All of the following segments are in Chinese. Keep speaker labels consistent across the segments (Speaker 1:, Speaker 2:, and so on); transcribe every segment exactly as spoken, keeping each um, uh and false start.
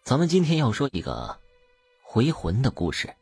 Speaker 1: 咱们今天要说一个回魂的故事。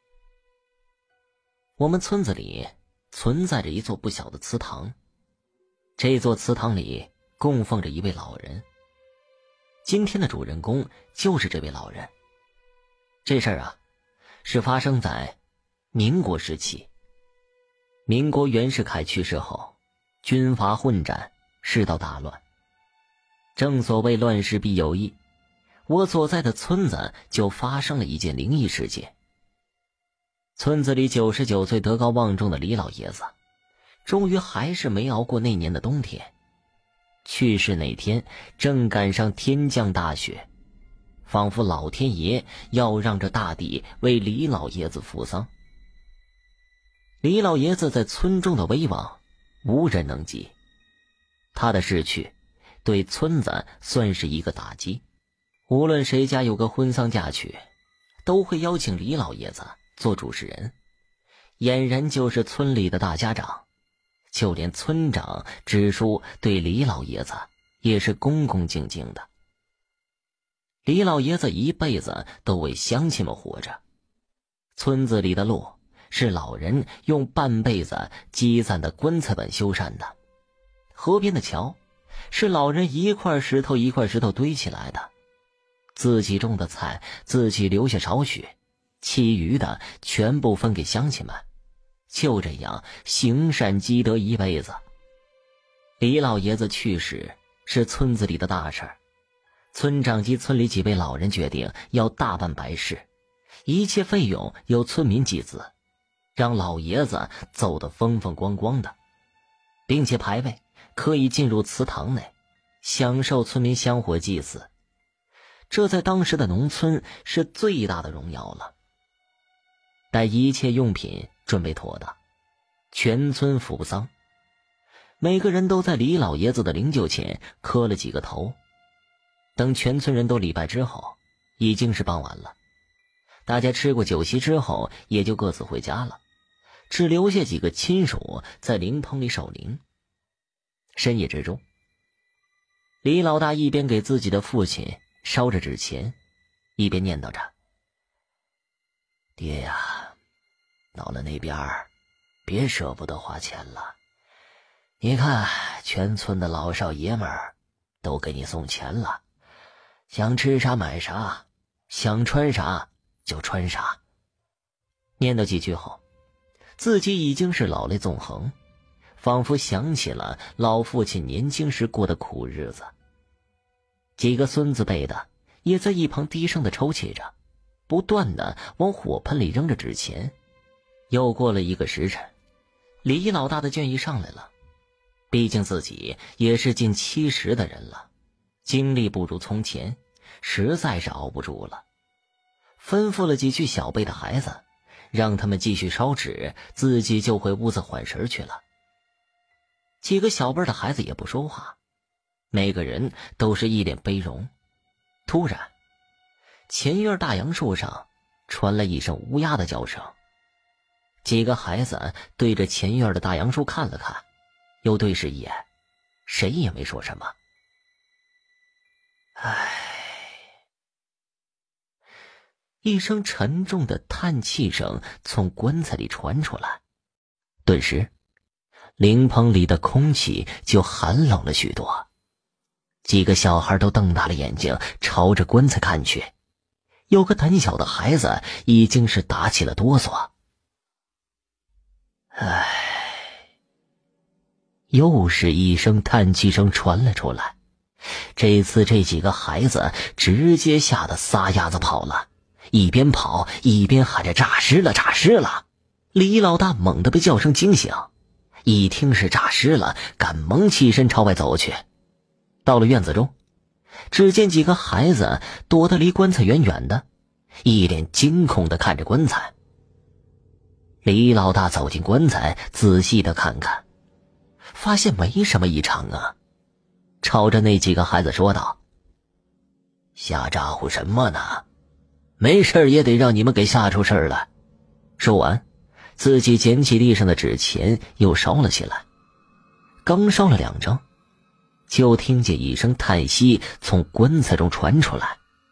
Speaker 1: 我们村子里存在着一座不小的祠堂，这座祠堂里供奉着一位老人。今天的主人公就是这位老人。这事儿啊，是发生在民国时期。民国袁世凯去世后，军阀混战，世道大乱。正所谓乱世必有异，我所在的村子就发生了一件灵异事件。村子里九十九岁德高望重的李老爷子，终于还是没熬过那年的冬天。去世那天正赶上天降大雪，仿佛老天爷要让这大地为李老爷子扶丧。李老爷子在村中的威望无人能及，他的逝去对村子算是一个打击。无论谁家有个婚丧嫁娶，都会邀请李老爷子做主持人，俨然就是村里的大家长。就连村长支书对李老爷子也是恭恭敬敬的。李老爷子一辈子都为乡亲们活着。村子里的路是老人用半辈子积攒的棺材本修缮的，河边的桥是老人一块石头一块石头堆起来的，自己种的菜自己留下少许，其余的全部分给乡亲们。就这样行善积德一辈子。李老爷子去世是村子里的大事，村长及村里几位老人决定要大办白事，一切费用由村民集资，让老爷子走得风风光光的，并且牌位可以进入祠堂内，享受村民香火祭祀。这在当时的农村是最大的荣耀了。待一切用品准备妥当，全村扶丧，每个人都在李老爷子的灵柩前磕了几个头。等全村人都礼拜之后，已经是傍晚了。大家吃过酒席之后，也就各自回家了，只留下几个亲属在灵棚里守灵。深夜之中，李老大一边给自己的父亲烧着纸钱，一边念叨着：爹呀，到了那边别舍不得花钱了，你看全村的老少爷们儿都给你送钱了，想吃啥买啥，想穿啥就穿啥。念叨几句后，自己已经是老泪纵横，仿佛想起了老父亲年轻时过的苦日子。几个孙子辈的也在一旁低声的抽泣着，不断的往火盆里扔着纸钱。又过了一个时辰，李老大的倦意上来了，毕竟自己也是近七十的人了，精力不如从前，实在是熬不住了。吩咐了几句小辈的孩子，让他们继续烧纸，自己就回屋子缓神去了。几个小辈的孩子也不说话，每个人都是一脸悲容。突然，前院大杨树上传来一声乌鸦的叫声。几个孩子对着前院的大杨树看了看，又对视一眼，谁也没说什么。唉，一声沉重的叹气声从棺材里传出来，顿时灵棚里的空气就寒冷了许多。几个小孩都瞪大了眼睛朝着棺材看去，有个胆小的孩子已经是打起了哆嗦。唉，又是一声叹气声传了出来。这次这几个孩子直接吓得撒丫子跑了，一边跑一边喊着诈尸了诈尸了。李老大猛地被叫声惊醒，一听是诈尸了，赶忙起身朝外走去。到了院子中，只见几个孩子躲得离棺材远远的，一脸惊恐地看着棺材。李老大走进棺材，仔细地看看，发现没什么异常啊，朝着那几个孩子说道：瞎咋呼什么呢？没事也得让你们给吓出事来。说完，自己捡起地上的纸钱又烧了起来。刚烧了两张，就听见一声叹息从棺材中传出来，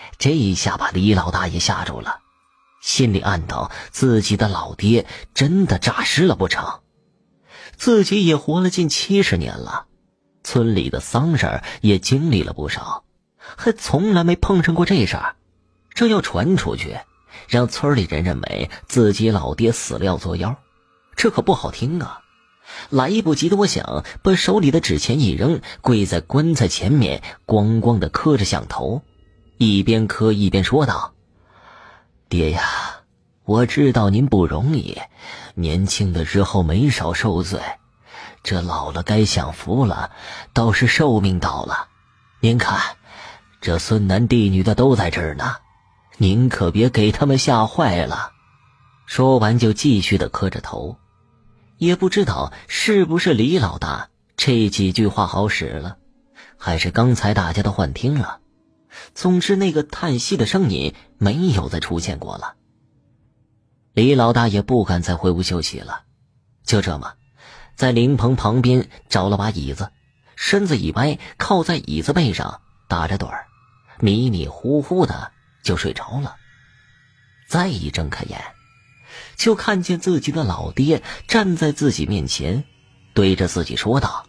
Speaker 1: 这一下把李老大爷吓住了，心里暗道自己的老爹真的诈尸了不成？自己也活了近七十年了，村里的丧事儿也经历了不少，还从来没碰上过这事儿。这要传出去，让村里人认为自己老爹死了要作妖，这可不好听啊。来不及的我想把手里的纸钱一扔，跪在棺材前面咣咣地磕着响头，一边磕一边说道：爹呀，我知道您不容易，年轻的时候没少受罪，这老了该享福了，倒是寿命到了。您看，这孙男弟女的都在这儿呢，您可别给他们吓坏了。说完就继续的磕着头。也不知道是不是李老大这几句话好使了，还是刚才大家都幻听了。总之那个叹息的声音没有再出现过了。李老大也不敢再挥舞秀气了，就这么在灵棚旁边找了把椅子，身子一歪，靠在椅子背上打着盹儿，迷迷糊糊的就睡着了。再一睁开眼，就看见自己的老爹站在自己面前，对着自己说道：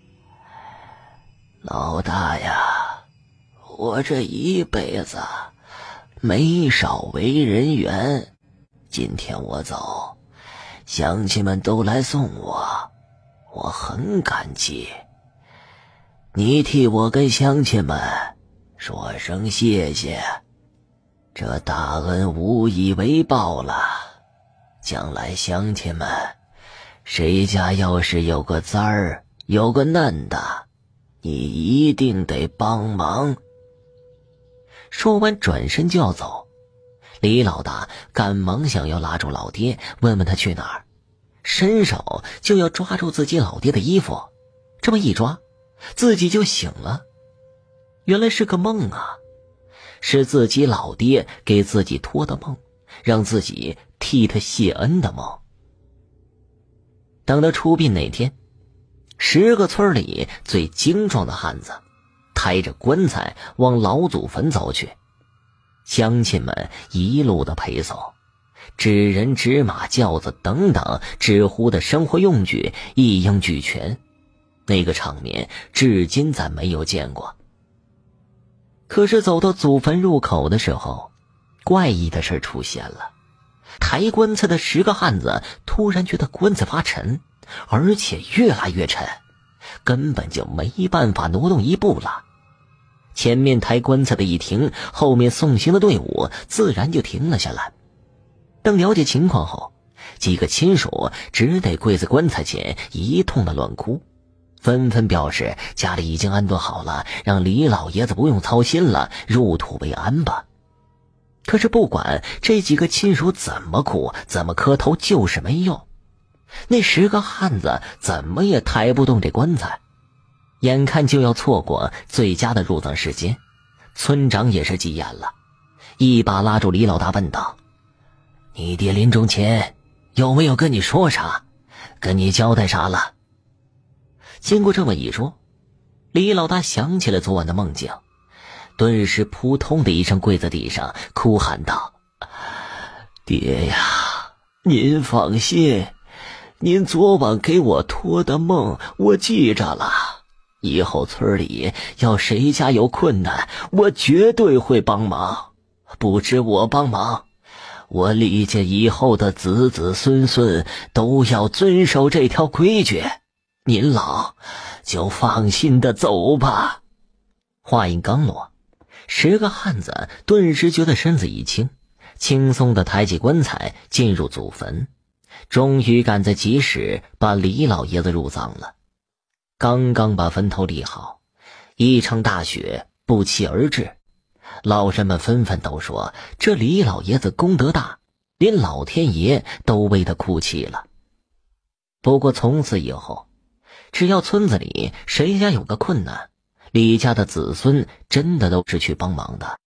Speaker 1: 老大呀，我这一辈子没少为人缘，今天我走，乡亲们都来送我，我很感激，你替我跟乡亲们说声谢谢，这大恩无以为报了。将来乡亲们谁家要是有个簪儿有个嫩的，你一定得帮忙。说完转身就要走，李老大赶忙想要拉住老爹，问问他去哪儿，伸手就要抓住自己老爹的衣服，这么一抓自己就醒了。原来是个梦啊，是自己老爹给自己托的梦，让自己替他谢恩的梦。等到出殡那天，十个村里最精壮的汉子抬着棺材往老祖坟走去，乡亲们一路的陪送，纸人纸马轿子等等纸糊的生活用具一应俱全，那个场面至今咱没有见过。可是走到祖坟入口的时候，怪异的事出现了。抬棺材的十个汉子突然觉得棺材发沉，而且越来越沉，根本就没办法挪动一步了。前面抬棺材的一停，后面送行的队伍自然就停了下来。等了解情况后，几个亲属只得跪在棺材前一通的乱哭，纷纷表示家里已经安顿好了，让李老爷子不用操心了，入土为安吧。可是不管这几个亲属怎么哭怎么磕头，就是没用，那十个汉子怎么也抬不动这棺材。眼看就要错过最佳的入葬时间，村长也是急眼了，一把拉住李老大问道：你爹临终前有没有跟你说啥，跟你交代啥了？经过这么一说，李老大想起了昨晚的梦境，顿时扑通的一声跪在地上，哭喊道：爹呀，您放心，您昨晚给我托的梦我记着了，以后村里要谁家有困难，我绝对会帮忙，不止我帮忙，我李家以后的子子孙孙都要遵守这条规矩，您老就放心的走吧。话音刚落，十个汉子顿时觉得身子一轻，轻松地抬起棺材进入祖坟，终于赶在及时把李老爷子入葬了。刚刚把坟头立好，一场大雪不期而至，老人们纷纷都说这李老爷子功德大，连老天爷都为他哭泣了。不过从此以后，只要村子里谁家有个困难，李家的子孙真的都是去帮忙的。